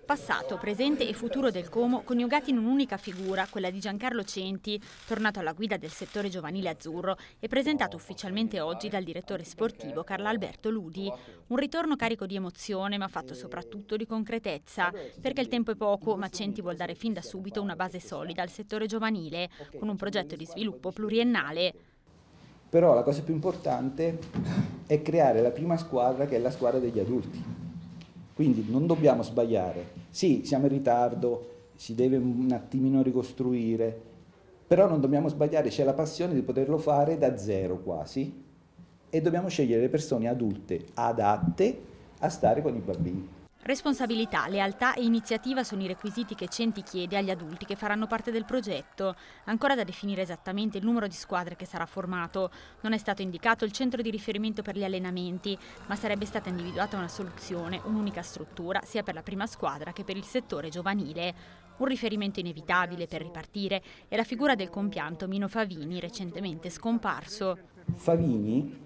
Passato, presente e futuro del Como coniugati in un'unica figura, quella di Giancarlo Centi, tornato alla guida del settore giovanile azzurro e presentato ufficialmente oggi dal direttore sportivo Carlalberto Ludi. Un ritorno carico di emozione ma fatto soprattutto di concretezza, perché il tempo è poco ma Centi vuol dare fin da subito una base solida al settore giovanile, con un progetto di sviluppo pluriennale. Però la cosa più importante è creare la prima squadra, che è la squadra degli adulti. Quindi non dobbiamo sbagliare. Sì, siamo in ritardo, si deve un attimino ricostruire, però non dobbiamo sbagliare, c'è la passione di poterlo fare da zero quasi e dobbiamo scegliere le persone adulte adatte a stare con i bambini. Responsabilità, lealtà e iniziativa sono i requisiti che Centi chiede agli adulti che faranno parte del progetto. Ancora da definire esattamente il numero di squadre che sarà formato. Non è stato indicato il centro di riferimento per gli allenamenti, ma sarebbe stata individuata una soluzione, un'unica struttura, sia per la prima squadra che per il settore giovanile. Un riferimento inevitabile per ripartire è la figura del compianto Mino Favini, recentemente scomparso. Favini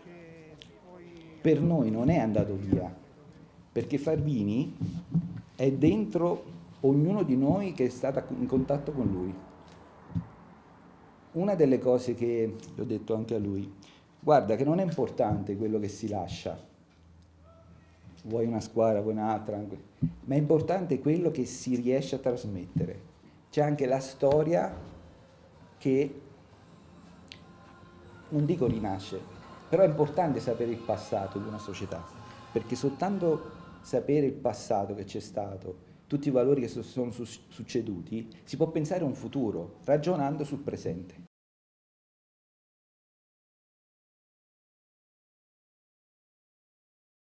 per noi non è andato via, perché Favini è dentro ognuno di noi che è stato in contatto con lui. Una delle cose che ho detto anche a lui, guarda che non è importante quello che si lascia, vuoi una squadra, vuoi un'altra, ma è importante quello che si riesce a trasmettere. C'è anche la storia che, non dico rinasce, però è importante sapere il passato di una società, perché soltanto sapere il passato che c'è stato, tutti i valori che sono succeduti, si può pensare a un futuro, ragionando sul presente.